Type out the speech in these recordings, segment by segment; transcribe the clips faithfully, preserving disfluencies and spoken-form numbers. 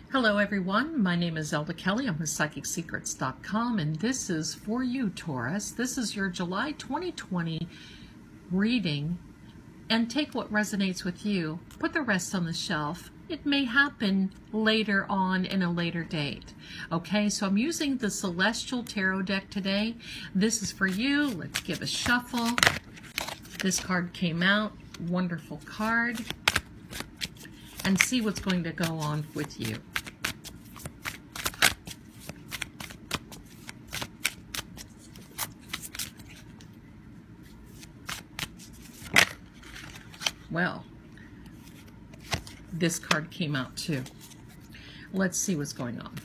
Hello everyone, my name is Zelda Kelly. I'm with Psychic Secrets dot com and this is for you, Taurus. This is your July twenty twenty reading, and take what resonates with you, put the rest on the shelf. It may happen later on in a later date. Okay, so I'm using the Celestial Tarot deck today. This is for you. Let's give a shuffle. This card came out, wonderful card, and see what's going to go on with you. Well, this card came out too. Let's see what's going on.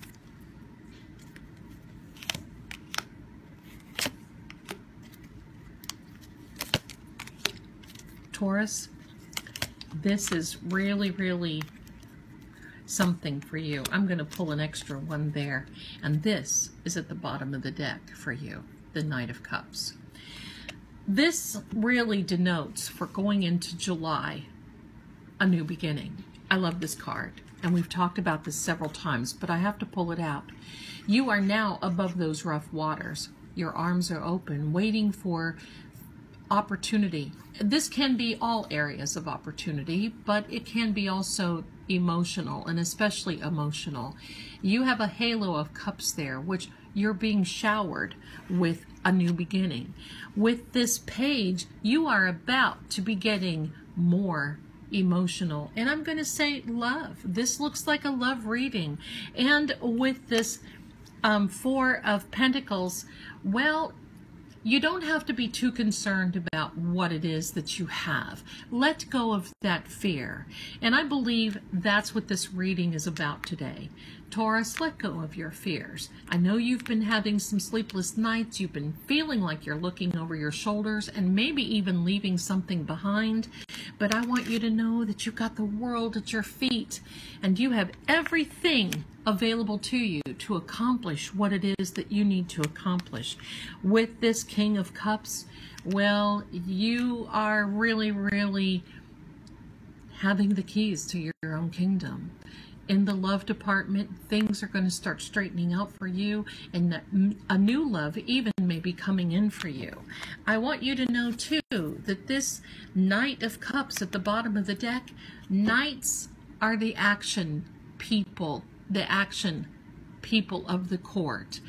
Taurus, this is really, really something for you. I'm going to pull an extra one there. And this is at the bottom of the deck for you, the Knight of Cups. This really denotes, for going into July, a new beginning. I love this card, and we've talked about this several times, but I have to pull it out. You are now above those rough waters. Your arms are open, waiting for opportunity. This can be all areas of opportunity, but it can be also emotional, and especially emotional. You have a halo of cups there, which you're being showered with a new beginning. With this page, you are about to be getting more emotional, and I'm going to say love. This looks like a love reading. And with this um, Four of Pentacles, well, you don't have to be too concerned about what it is that you have. Let go of that fear. And I believe that's what this reading is about today. Taurus, let go of your fears. I know you've been having some sleepless nights. You've been feeling like you're looking over your shoulders and maybe even leaving something behind. But I want you to know that you've got the world at your feet and you have everything available to you to accomplish what it is that you need to accomplish. With this King of Cups, well, you are really, really having the keys to your own kingdom. In the love department, things are going to start straightening out for you, and a new love even may be coming in for you. I want you to know too that this Knight of Cups at the bottom of the deck, knights are the action people, the action people of the court.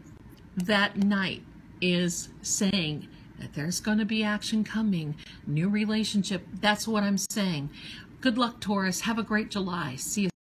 That knight is saying that there's going to be action coming, new relationship. That's what I'm saying. Good luck, Taurus. Have a great July. See you.